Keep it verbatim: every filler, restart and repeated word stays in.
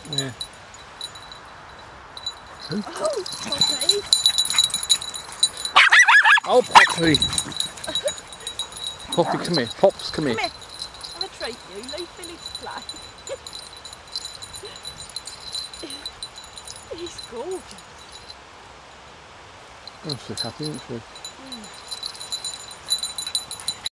Yeah. Who? Oh, Poppy. Oh, Poppy. Poppy, come here. Pops, come here. Come here. Have a treat, you. Leave Billy to play. He's gorgeous. Oh, she's happy, isn't she?